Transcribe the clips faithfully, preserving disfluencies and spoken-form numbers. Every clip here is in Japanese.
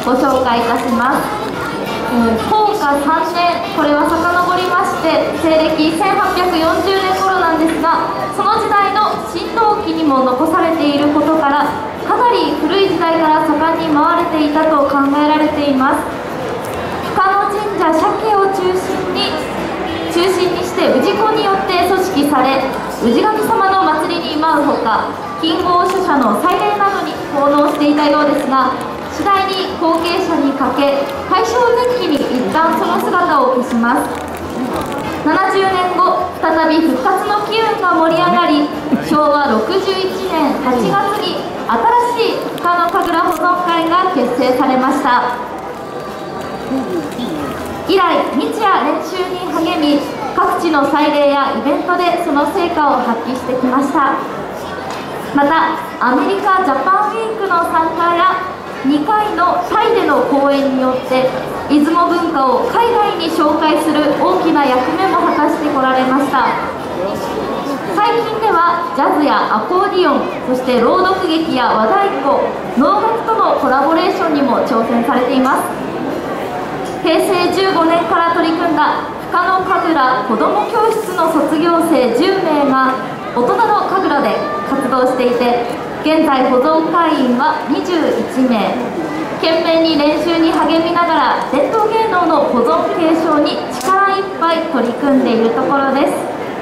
ご紹介いたします。弘化さんねん、これは遡りまして西暦せんはっぴゃくよんじゅうねん頃なんですが、その時代の神道記にも残されていることから、かなり古い時代から盛んに舞われていたと考えられています。深野神社鮭を中心に中心にして氏子によって組織され、氏神様の祭りに舞うほか、金剛主者の祭礼などに奉納していたようですが、次第に後継者にかけ、大正前期に一旦その姿を消します。ななじゅうねんご、再び復活の機運が盛り上がり、しょうわろくじゅういちねんはちがつに新しい深野神楽保存会が結成されました。以来、日夜練習に励み、各地の祭礼やイベントでその成果を発揮してきました。また、アメリカジャパンウィークの参加やにかいのタイでの公演によって出雲文化を海外に紹介する大きな役目も果たしてこられました。最近ではジャズやアコーディオン、そして朗読劇や和太鼓、能楽とのコラボレーションにも挑戦されています。へいせいじゅうごねんから取り組んだ深野神楽子ども教室の卒業生じゅうめいが大人の神楽で活動していて、現在保存会員はにじゅういちめい。懸命に練習に励みながら伝統芸能の保存継承に力いっぱい取り組んでいるところです。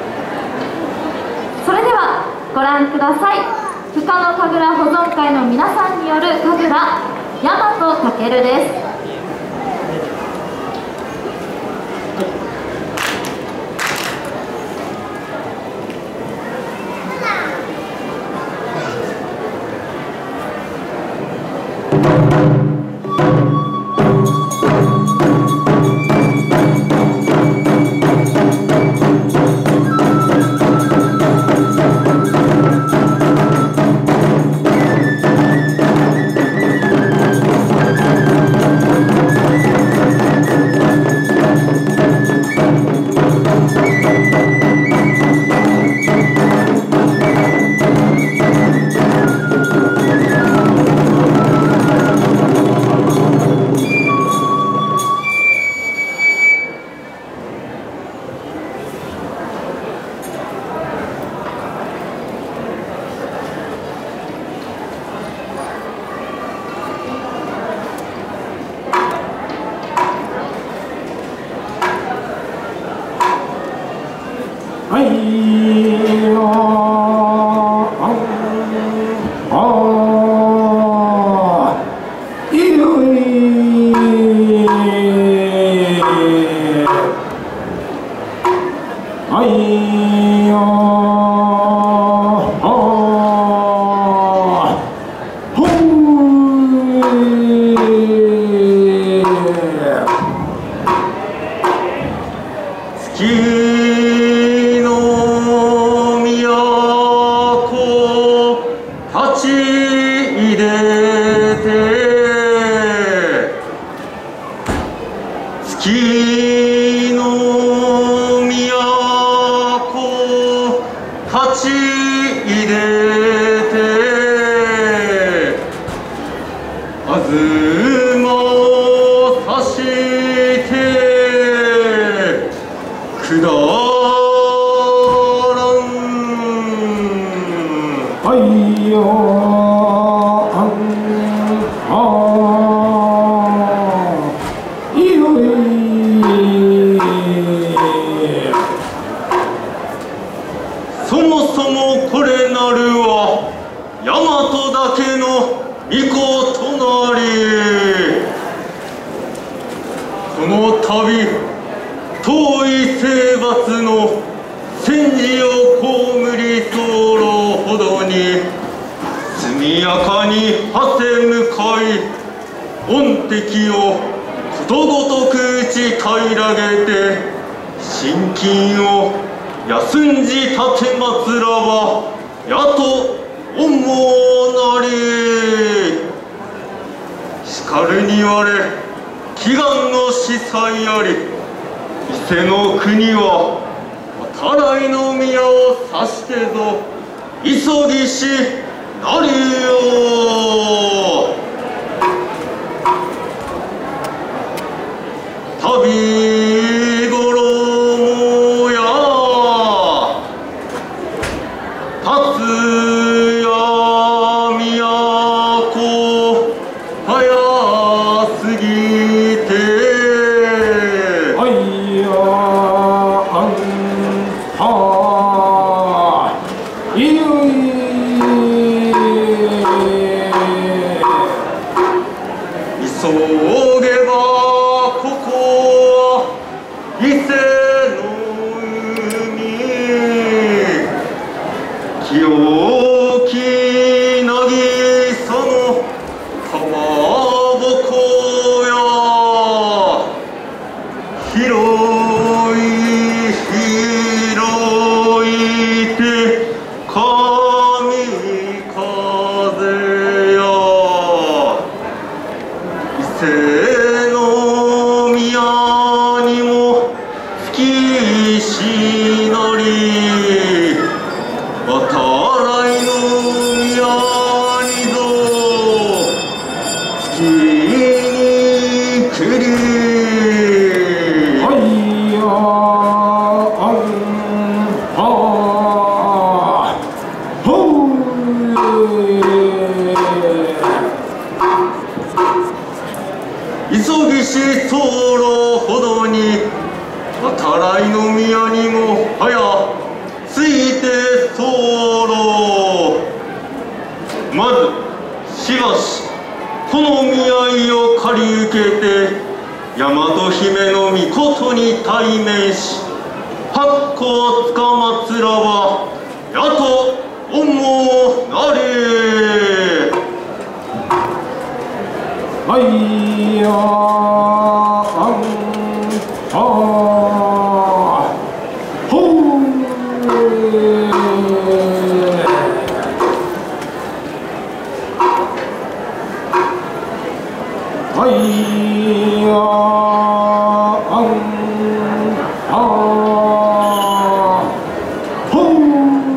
それではご覧ください。深野神楽保存会の皆さんによる神楽大和翔です。 清き渚のかまぼこや広い広いて神風や伊勢の宮にも吹きしなり渡来の宮にぞ月に来りはいやあんあほい急ぎし候ほどに渡来の宮にもはやついて候まずしばしこの見合いを借り受けて大和姫の御事に対面し八甲をつかまつらばやと思うなれ。はいやあんあほうはいやあんあほう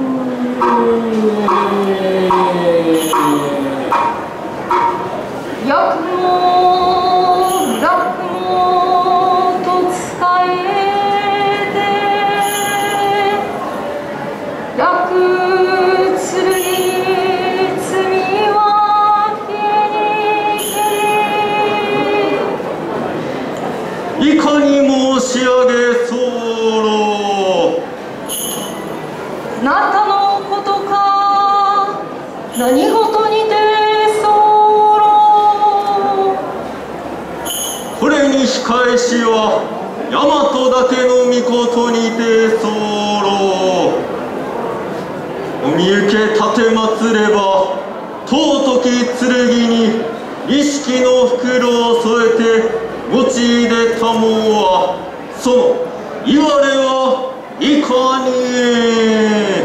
よくも楽もと伝えて楽剣罪は消えにいかに申し上げ候なたのことか何事にて候これに控えしは大和だけの御事にて候お見受け立てまつれば尊き剣に錦の袋を添えて用いでたもんはそのいわれはいかに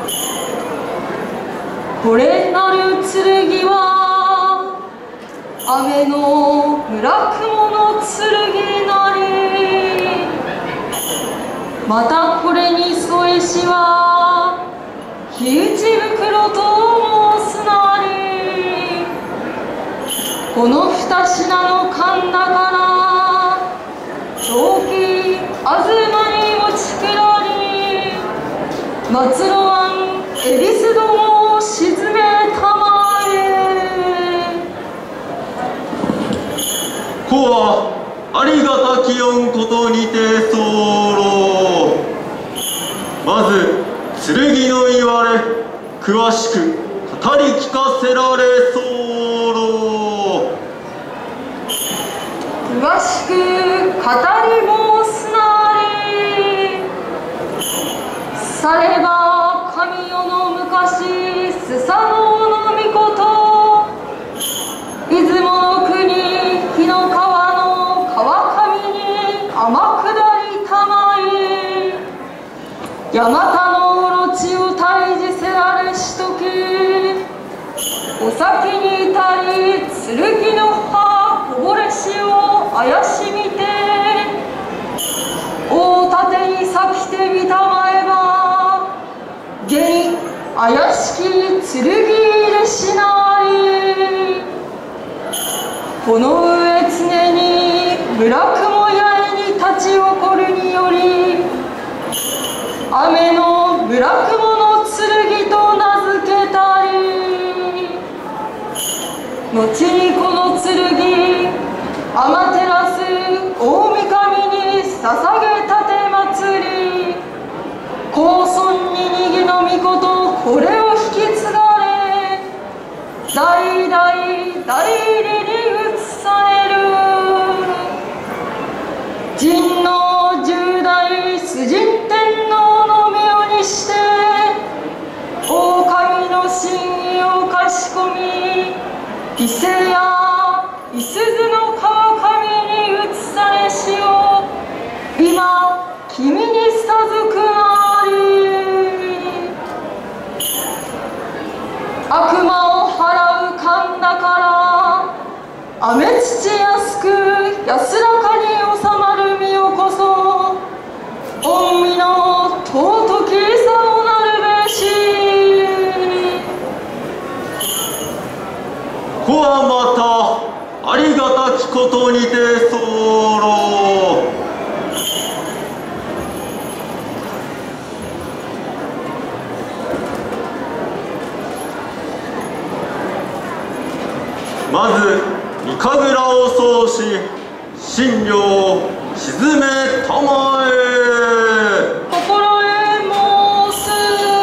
これなる剣は雨の村雲の剣なりまたこれに添えしは火打ち袋と申すなりこの二品の神田から長期東に持ちくらり松の湾恵比寿どもを沈めたまえ子はありがたき御ことにて候まず剣の言われ詳しく語り聞かせられ候詳しく語り申すなりされば神代の昔スサノオの御事出雲の国日の川の川上に天下りたまいヤマタのオロチを退治せられしときお先に至り剣の葉こぼれしを怪しみて大盾に咲きてみたまえば現怪しき剣入れしなりこの上常に村雲八重に立ち起こるにより雨の村雲の剣と名付けたり後にこの剣天照大神に捧げたて祭り高尊に逃げの御事これを引き継がれ代々代理に移される神の十代崇神天皇の御代にして大ことにて候。まず三神楽を奏し、神領を鎮めたまえ。 心得申す。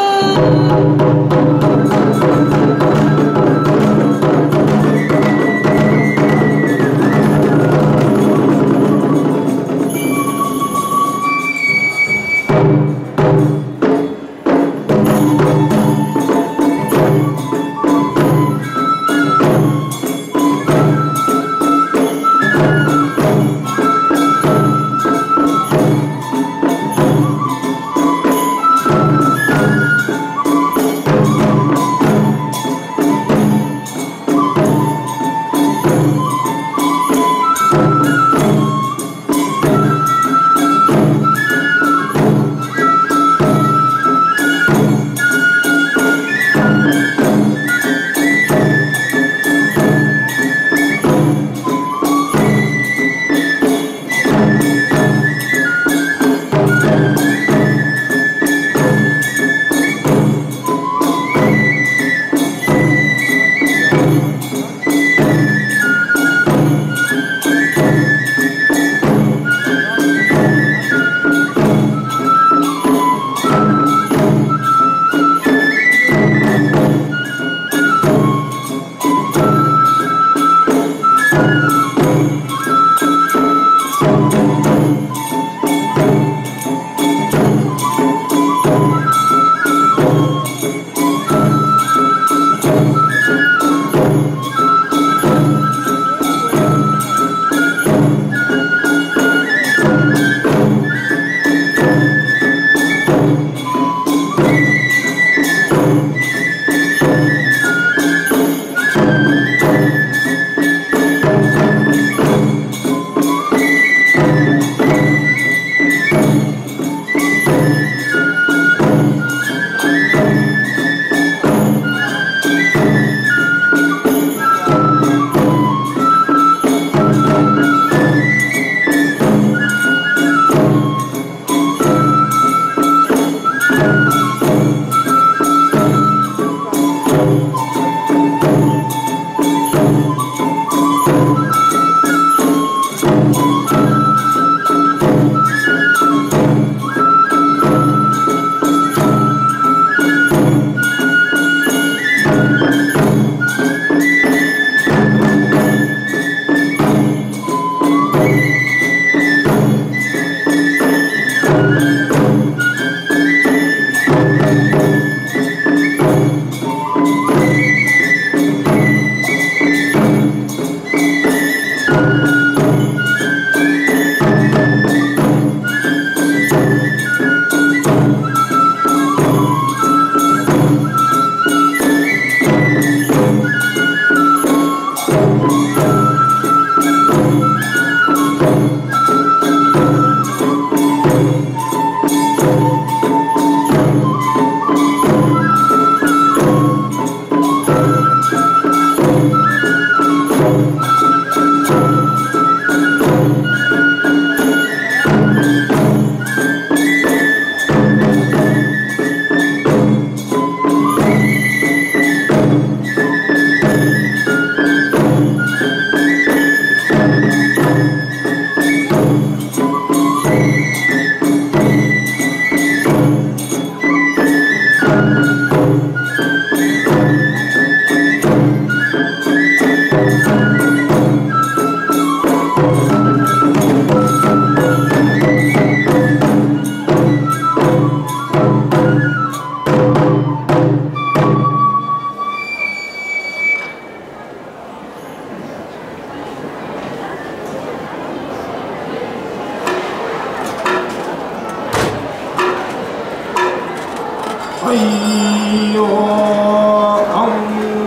はいよあん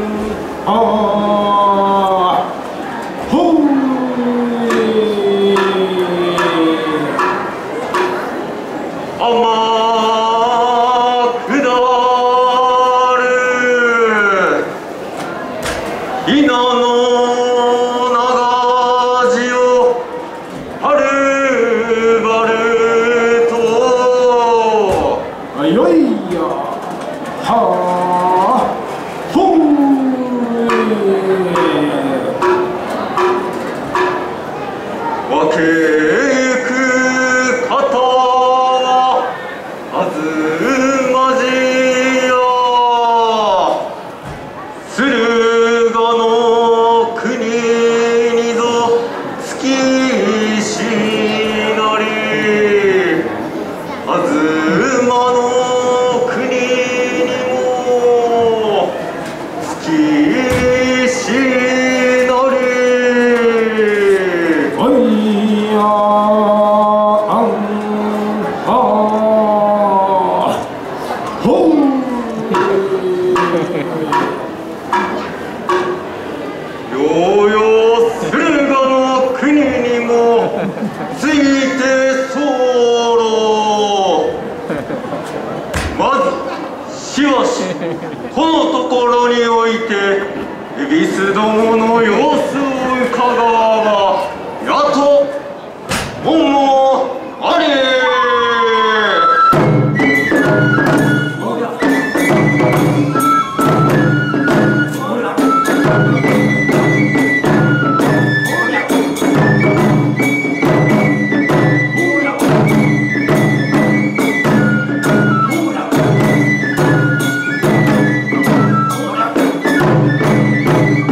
あほい天下る稲の長路よいやはあほう分けゆく方はあずまじや駿河の国にぞ月しなりあずまの国にも月しなりおいやあんあほうようよう駿河の国にもついて候まずしばしこのところにおいて恵比寿どもの様子を伺わばやと思あれ。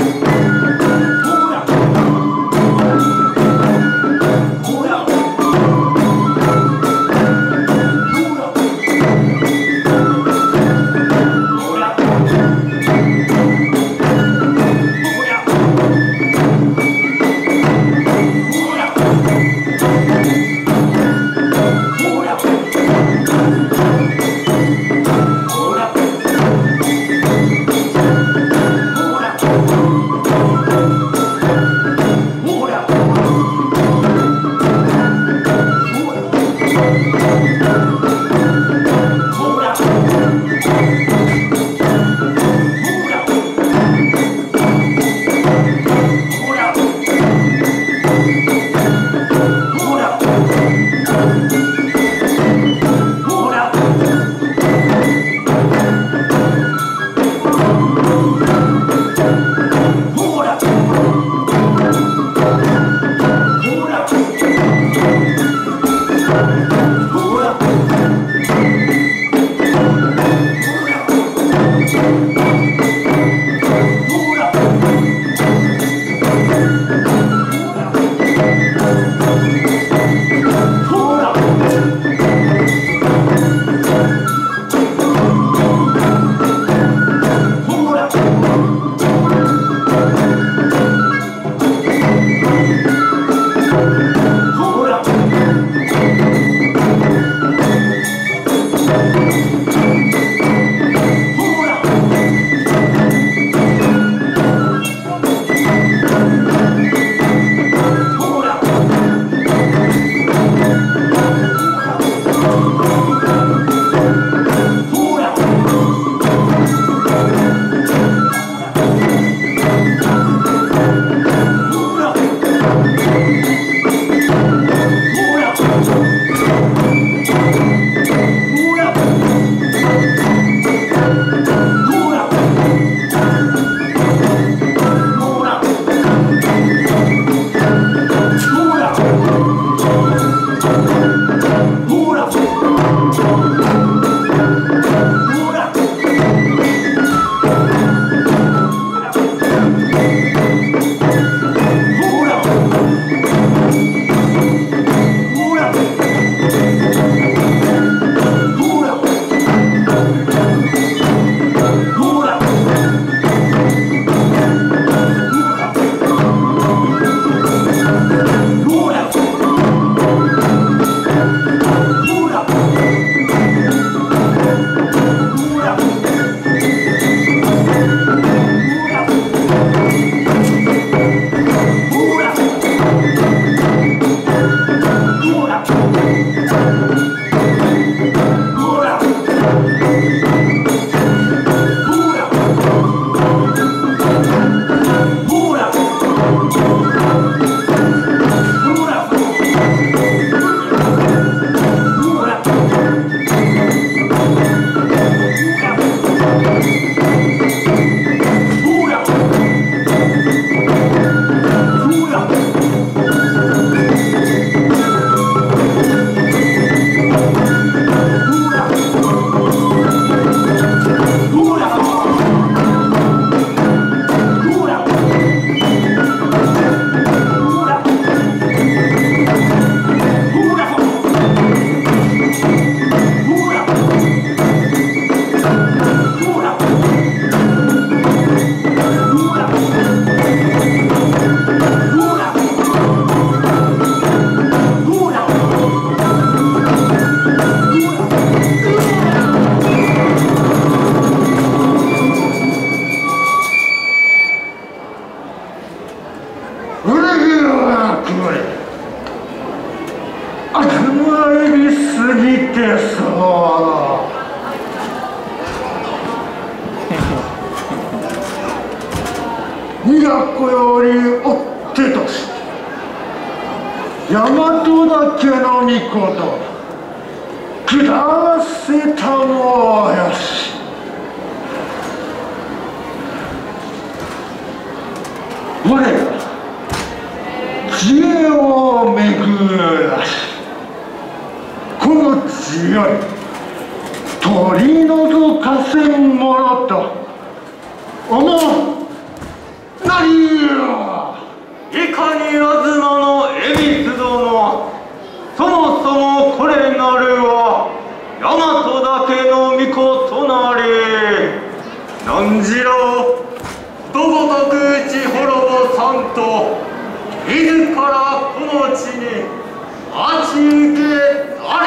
ほり追ってとし大和だけの御事下せたもよし。我ら知恵を巡らしこの地より取り除かせんものと思うなりよ。 いかに東の恵比寿殿、そもそもこれなるは大和だけの御事なり。何じらことごとく打ち滅ぼさんと自らこの地に待ち受けあれ。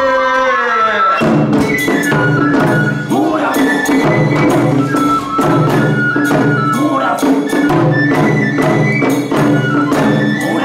ほらほらほら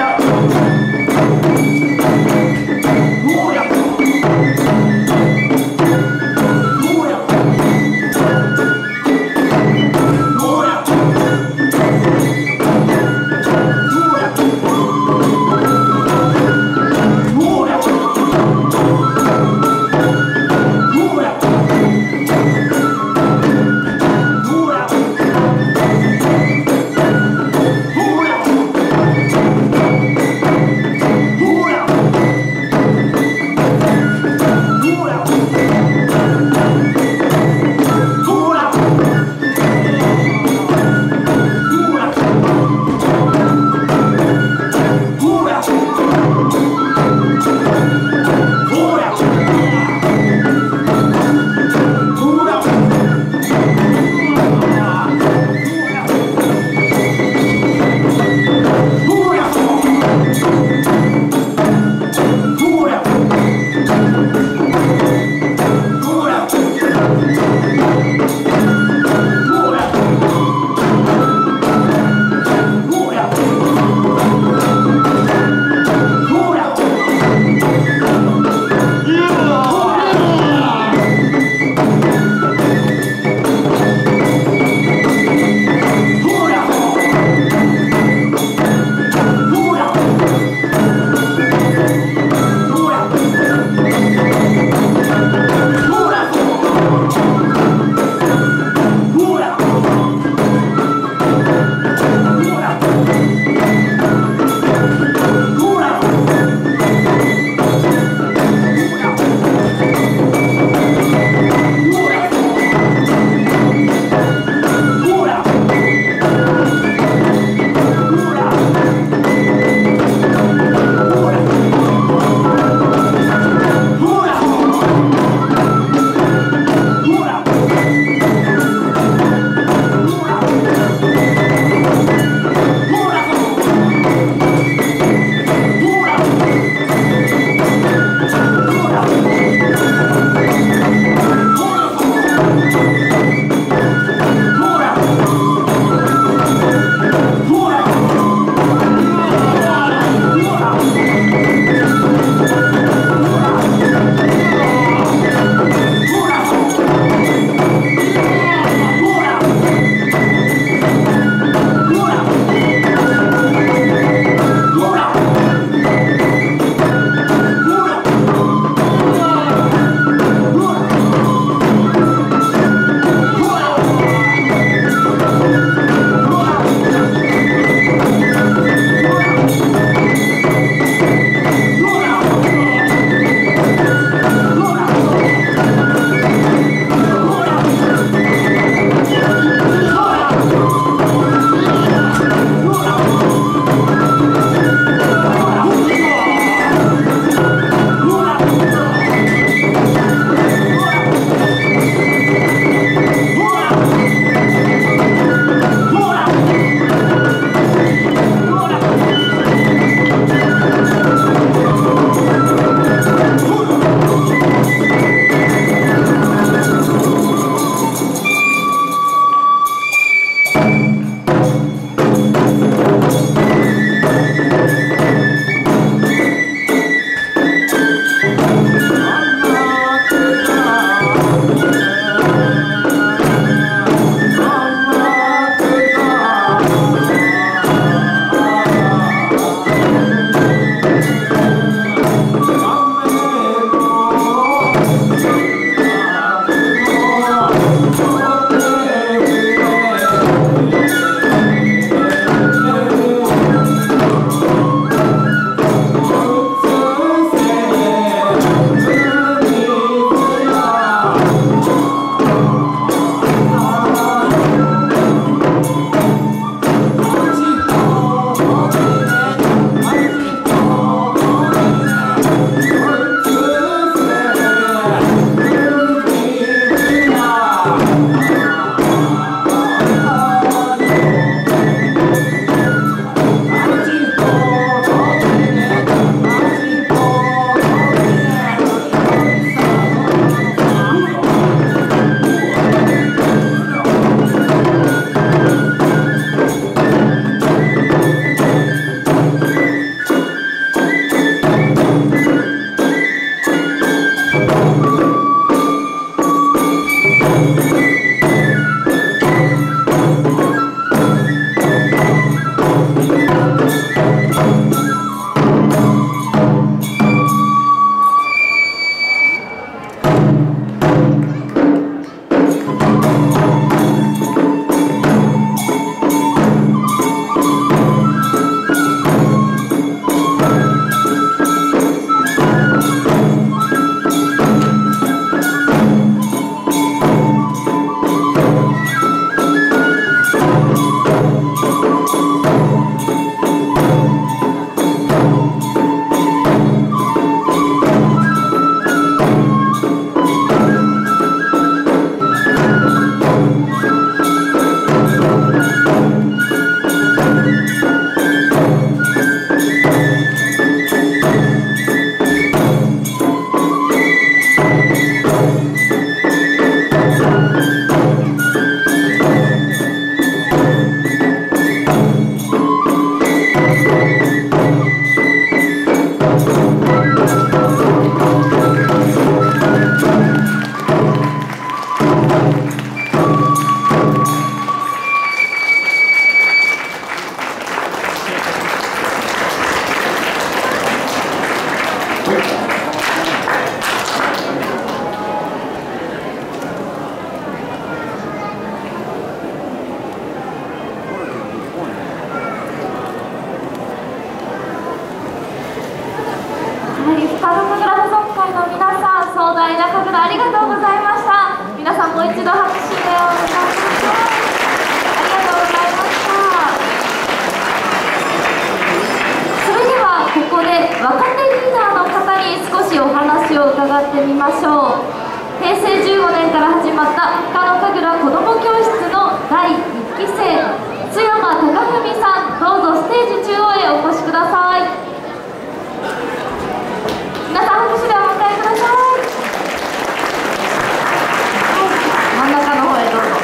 ほてみましょう。へいせいじゅうごねんから始まった深野神楽子ども教室のだいいっきせい、津山貴文さん、どうぞステージ中央へお越しください。皆さん拍手でお迎えください。真ん中の方へどうぞ。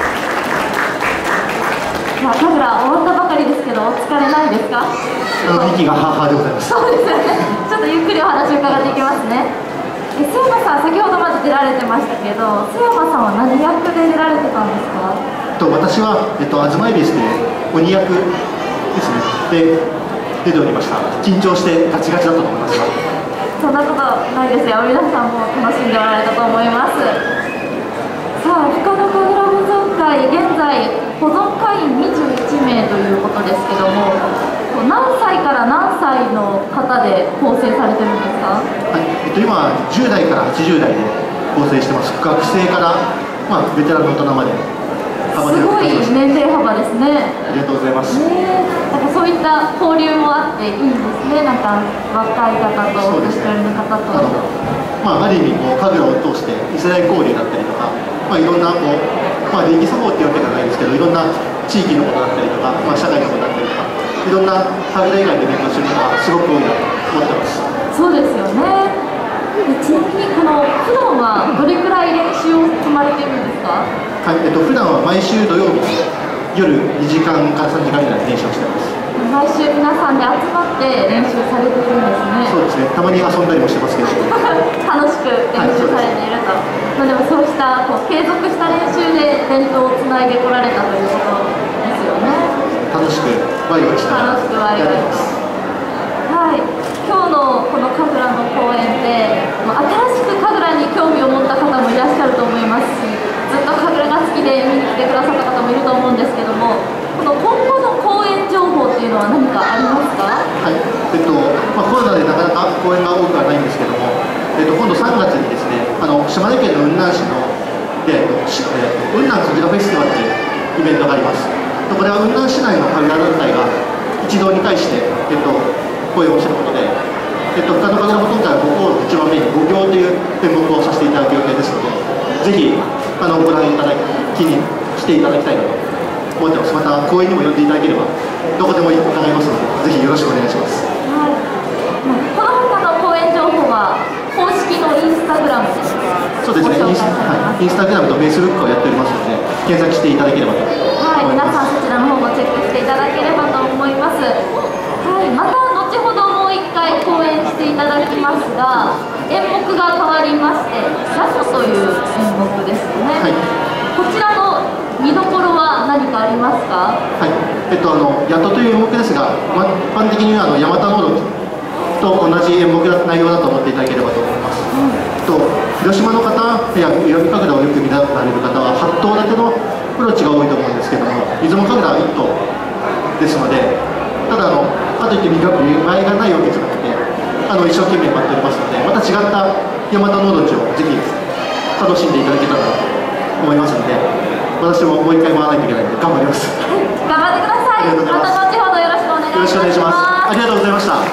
まあ、神楽終わったばかりですけど、お疲れないですか？ 息がハーハーでございます。 そうですよね。ちょっとゆっくりお話を伺っていきますね。え須山さん、先ほどまで出られてましたけど、須山さんは何役で出られてたんですか？ と私は、えっと、東恵比寿で鬼役ですね。で、出ておりました。緊張してガチガチだったと思いますが。 そんなことないですよ。皆さんも楽しんでおられたと思います。さあ、深野神楽保存会、現在保存会員にじゅういちめいということですけども、何歳から何歳の方で構成されてるんですか？ はい、えっと、今じゅうだいからはちじゅうだいで構成してます。学生から、まあ、ベテランの大人まで幅すごい広く年齢幅ですね。 ありがとうございます。 ね、なんかそういった交流もあっていいんですね。なんか若い方とお年寄りの方と。 あのまあ、ある意味こう神楽を通して異世代交流だったりとか、まあ、いろんなこう、まあ、礼儀作法っていうわけじゃないですけど、いろんな地域のことだったりとか、まあ、社会のことだったりとか、いろんな神楽以外で勉強する方がすごく多いなと思ってます。 そうですよね。ちなみにこの普段はどれくらい練習を積まれているんですか？ はい、えっと、普段は毎週土曜日に夜にじかんからさんじかんぐらい練習をしています。 毎週皆さんで集まって練習されているんですね。 そうですね、たまに遊んだりもしてますけど楽しく練習されていると、はい、まあでもそうしたこう継続した練習で伝統をつないでこられたということですよね。 楽しくワイワイしながら楽しくワイワイと。はい、今日のこの神楽の公演で、まあ、新しく神楽に興味を持った方もいらっしゃると思いますし、ずっと神楽が好きで見に来てくださった方もいると思うんですけども、この今後の公演情報っていうのは何かありますか？ はい、えっとまあ、コロナでなかなか公演が多くはないんですけども、えっと、今度さんがつにですね、あの島根県の雲南市ので、えっと、雲南神楽フェスティバルというイベントがあります。これは雲南市内の神楽団体が一堂に会して、えっと、公演をしていることで、えっと、深野神楽保存会はごこういちばんめにご行という演目をさせていただく予定ですので、ぜひあのご覧いただきにしていただきたいなと思ってます。また公演にも呼んでいただければどこでも伺いますので、ぜひよろしくお願いします。 はい、この他の公演情報は公式のインスタグラムでそうですね、インス、はい、インスタグラムとフェイスブックをやっておりますので、検索していただければと思います。 はい、皆さんそちらの方もチェックしていただければと思います。はい、また後ほどもう一回公演していただきますが、演目が変わりまして、ヤソという演目ですね。はい、こちらの見どころは何かありますか？ はい、えっとあのヤトという演目ですが、ま、一般的にはあのヤマタノオロチと同じ演目だ内容だと思っていただければと思います。うん、と広島の方や石見神楽をよく見られる方ははっ頭立てのオロチが多いと思うんですけども、出雲神楽はいっ頭ですので、ただあのかといって見栄えがないわけじゃなくて、あの一生懸命待っておりますので、また違ったヤマタノオロチをぜひ楽しんでいただけたらと思いますので、私ももう一回回らないといけないので頑張ります。 頑張ってください。また後ほどよろしくお願いします。 よろしくお願いします。ありがとうございました。 あ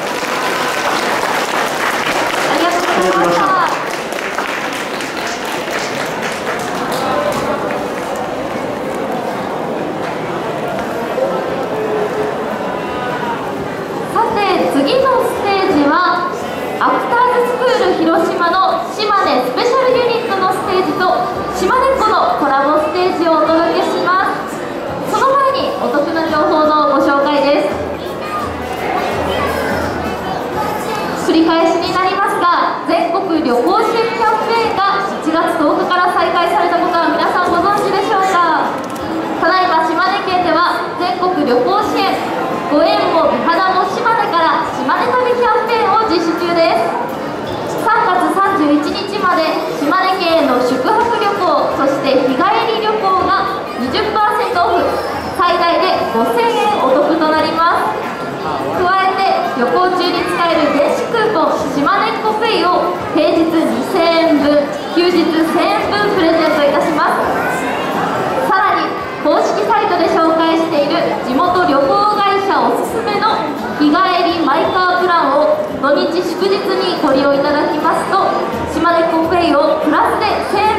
りがとうございました。さて次のステージはアクターズスクール広島の島根スペシャルユニットのステージと島根っ子のコラボステージをお届けします。その前にお得な情報のご紹介です。繰り返しになりますが、全国旅行支援キャンペーンがしちがつとおかから再開されたことは皆さんご存知でしょうか。ただいま島根県では全国旅行支援ご縁も美肌も島根から島根旅キャンペーンを実施中です。さんがつさんじゅういちにちまで島根県への宿泊旅行、そして日帰り旅行が にじゅっパーセント オフ、最大でごせんえんお得となります。加えて旅行中に使える電子クーポン島根っこペイを平日にせんえんぶん、休日せんえんぶんプレゼントいたします。さらに公式サイトで紹介している地元旅行会社おすすめの日帰りマイカープランを土日祝日にご利用いただきますと、島根っこペイレイをプラスでせんえん